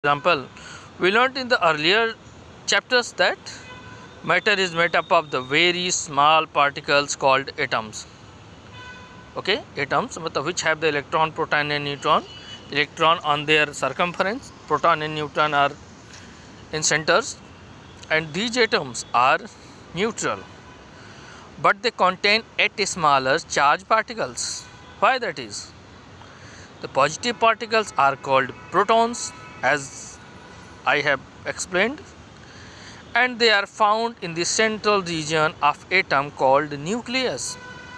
Example, we learned in the earlier chapters that matter is made up of the very small particles called atoms. Okay, atoms which have the electron, proton and neutron. Electron on their circumference, proton and neutron are in centers, and these atoms are neutral, but they contain 8 smaller charged particles. Why that is? The positive particles are called protons, as I have explained, and they are found in the central region of atom called nucleus.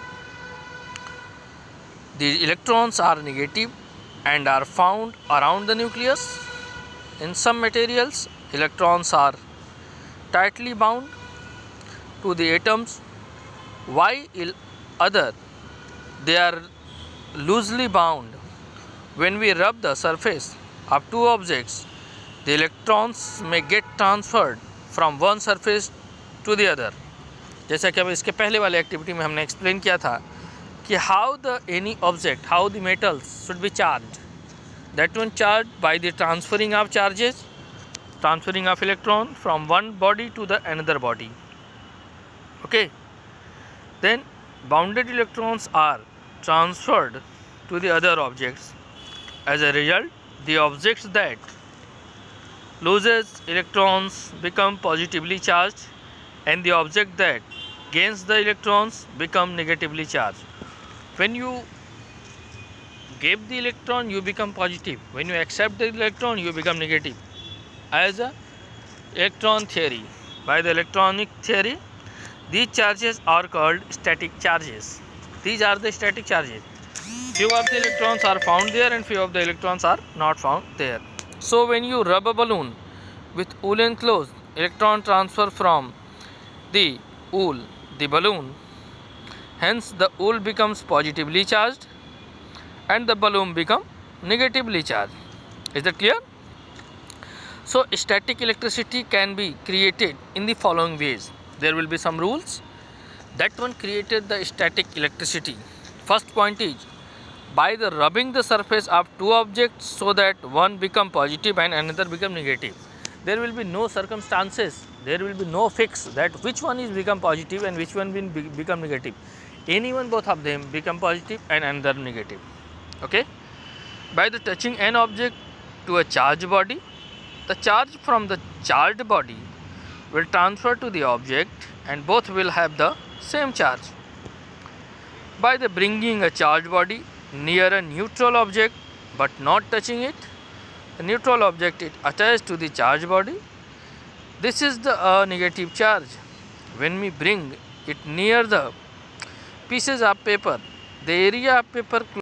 The electrons are negative and are found around the nucleus. In some materials, electrons are tightly bound to the atoms, while in other they are loosely bound. When we rub the surface of two objects, the electrons may get transferred from one surface to the other. जैसा कि अब इसके पहले वाले activity में हमने explain किया था कि how the any object, how the metals should be charged. That one charged by the transferring of charges, transferring of electron from one body to the another body. Okay. Then bounded electrons are transferred to the other objects. As a result, the objects that loses electrons become positively charged, and the object that gains the electrons become negatively charged. When you give the electron, you become positive. When you accept the electron, you become negative. As a electron theory, by the electronic theory, these charges are called static charges. These are the static charges. Few of the electrons are found there and few of the electrons are not found there. So when you rub a balloon with wool enclosed, electron transfer from the wool, the balloon. Hence the wool becomes positively charged and the balloon become negatively charged. Is that clear? So static electricity can be created in the following ways. There will be some rules. That one created the static electricity. First point is by the rubbing the surface of two objects so that one become positive and another become negative. There will be no circumstances, there will be no fix that which one is become positive and which one will become negative. Anyone, both of them become positive and another negative. Okay. By the touching an object to a charged body, the charge from the charged body will transfer to the object and both will have the same charge. By the bringing a charged body near a neutral object but not touching it, the neutral object is attached to the charged body. This is the negative charge. When we bring it near the pieces of paper, the area of paper